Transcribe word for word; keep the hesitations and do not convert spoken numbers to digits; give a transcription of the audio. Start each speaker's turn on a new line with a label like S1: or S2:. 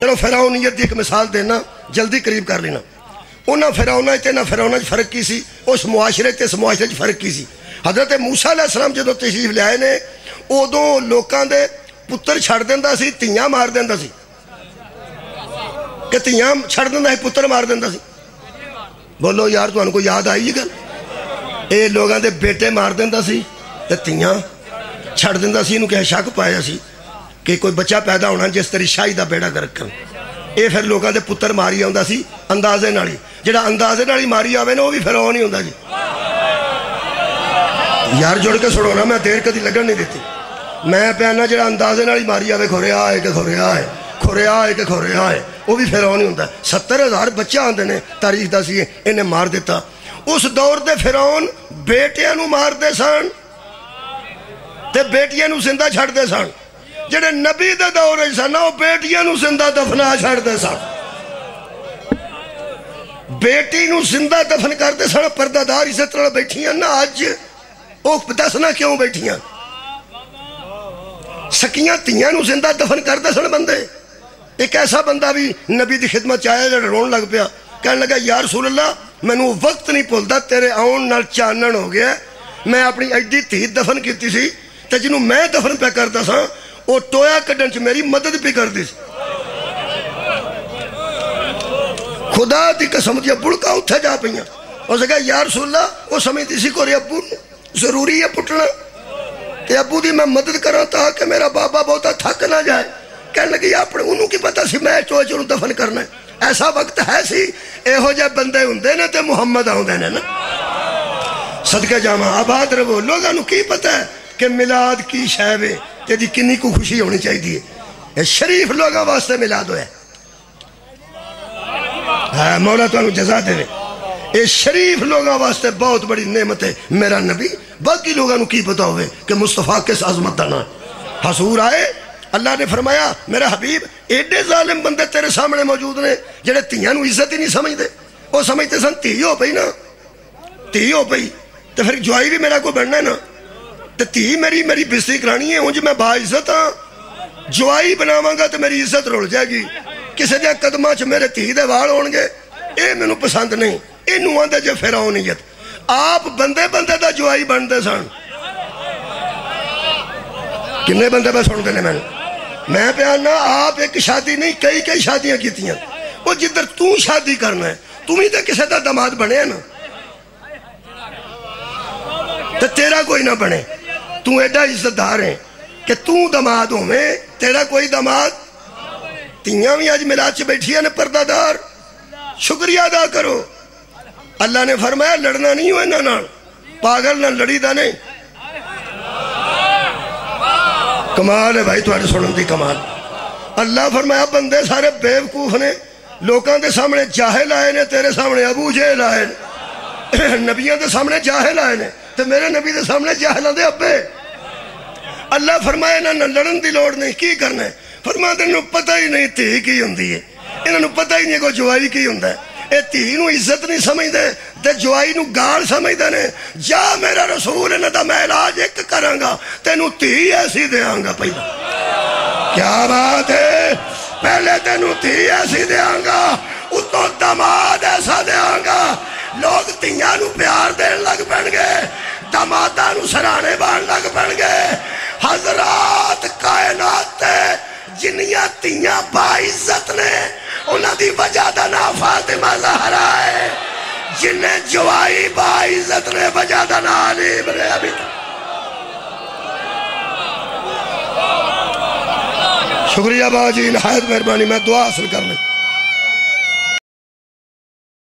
S1: چلو فرعونیت کی ایک مثال دینا جلدی قریب کر لینا. انہاں فرعوناں تے نہ فرعوناں فرق کی سی, اس معاشرے تے اس معاشرے فرق کی سی. حضرت موسیٰ علیہ السلام جدو تشریف لے آئے نے ادو لوکاں دے پتر چھڑ دیندا سی, تیاں مار دیندا سی. کہ تیاں چھڑ دیندا سی, پتر مار دیندا سی. بولو یار تو ان کو یاد آئی گل. اے لوگاں دے بیٹے مار دیندا سی تے تیاں چھڑ دیندا سی. انہوں کہ شک پایا سی کہ کوئی بچہ پیدا ہونا جس طرح شاہی دا بیڑا گرک کرن. اے پھر لوگاں دے پتر ماری آوندا سی اندازے نالی. جڑا اندازے نالی ماری آوے نا وہ بھی فرعون ہی ہوندا جی. یار جڑ کے سڑو نا, میں دیر کدی لگن نہیں دیتی. میں پیانا جڑا اندازے نالی ماری آوے کھوریا آئے کہ کھوریا آئے کھوریا آئے کہ کھوریا آئے وہ بھی فرعون ہی ہوندا. ستر ہزار بچہ آندے نے تاریخ دا سی انہیں مار دیتا. اس دور دے فرعون بیٹیاں نو مار دے سن تے بیٹیاں نو زندہ چھڑ دے سن. جڑے نبی دے دور سن وہ بیٹیاں نو زندہ دفنا چھڑ دے سن. بیٹی نو زندہ دفن کر دے سن. پردہ دار عزت نال بیٹھیاں نا اج وہ دسنا کیوں بیٹھیاں. سکیاں تیاں نو زندہ دفن کر دے سن بندے. ایک ایسا بندہ بھی نبی دی خدمت چاہیا جڑا رون لگ پیا, کہنے لگا یا رسول اللہ مینوں وقت نہیں بھولدا, تیرے آن نال چانن ہو گیا. میں اپنی ایڈی دھی دفن کیتی سی تے جنوں میں دفن پہ کرتا سا وہ ٹویا کڈن چ میری مدد پہ کر دی سی. خدا دی قسم دی بڑکا اتھے جا پئیاں. اس نے کہا یا رسول اللہ وہ سمجھتی سی کوئی ابو ضروری ہے پٹنا کہ ابو دی میں مدد کرا تاکہ میرا بابا بہتا تھک نہ جائے. کہنے لگی اپنے انہوں کی پتہ سی میں چوئے چوروں دفن کرنا ہے. ایسا وقت ہے سی اے ہو جائے بندے ہوندے نے تے محمد آؤندے نے نا. صدقہ جامعہ آباد رہو. لوگاں نو کی پتہ ہے کہ میلاد کی شے تے دی کنی کو خوشی ہونی چاہیے. اے شریف لوگاں واسطے میلاد ہوئے. ہاں مولا تو انہوں جزا دے. اے شریف لوگاں واسطے بہت بڑی نعمت ہے میرا نبی. باقی لوگاں نو کی پتہ ہوئے کہ مصطفیٰ کس عظمت دا نا. حضور آئے, اللہ نے فرمایا میرا حبیب ایڈے ظالم بندے تیرے سامنے موجود نے جڑے تیاں نو عزت ہی نہیں سمجھ دے. وہ سمجھتے سن تی ہو پئی نا, تی ہو پئی تو پھر جوائی بھی میرا کوئی بننا ہے نا. تو تی میری میری بستری کرانی ہے, انج میں با عزت ہاں. جوائی بناواں گا تو میری عزت رول جائے گی. کسی دے قدماں چ میرے تی دے وال ہون گے, اے مینوں پسند نہیں. اے نو آندے جو فرعونیت. آپ بندے بندے دا جوائی بندے سن. کنے بندے پہ سن دینے میں میں پیانا آپ ایک شادی نہیں کئی کئی شادیاں کیتیاں. وہ جدھر تو شادی کرنا ہے تمہیں تو کسی دا دماد بنے نا تو تیرا کوئی نہ بنے. تو ایڈا عزت دار ہے کہ تو دماد ہو میں تیرا کوئی دماد. تیاں بھی آج ملاد چ بیٹھیا نے پردہ دار. شکریہ ادا کرو. اللہ نے فرمایا لڑنا نہیں ہوئے نہ نہ پاگل نہ لڑی دا نہیں. کمال ہے بھائی تھوڑے سنن دی کمال. اللہ فرمایا بندے سارے بیوقوف نے, لوکاں دے سامنے جاہل آئے نے, تیرے سامنے ابو جہل آئے نے. نبیاں دے سامنے جاہل آئے نے تو میرے نبی دے سامنے جاہلاں دے ابے. اللہ فرمایا نہ لڑن دی لوڑ نہیں. کی کرنا ہے فرمایا انہوں پتہ ہی نہیں تھی کی ہوندی ہے, انہوں پتہ ہی نہیں کوئی جوائی کی ہوندا ہے. اے تھی نو عزت نہیں سمجھ دے تے جوائی نو گال سمجھ دے نے. جا میرا رسول انہوں دا میں علاج ایک کراں گا تینوں تھی ایسی دیاں گا. پہلے کیا بات ہے, پہلے تینوں تھی ایسی دیاں گا اتوں دماد ایسا دیاں گا. لوگ تیاں نو پیار دین لگ پڑ گئے, دماداں نو سرانے بان لگ پڑ گئے. حضرات کائنات جنیاں تیاں باعزت نے انہاں دی وجہ دا نا فاطمہ زہرا ہے. جنہیں جوائی باعزت نے وجہ دا نا علی ابن ابی طالب. شکریہ باجی, نہایت مہربانی. میں دعا حاصل کرنے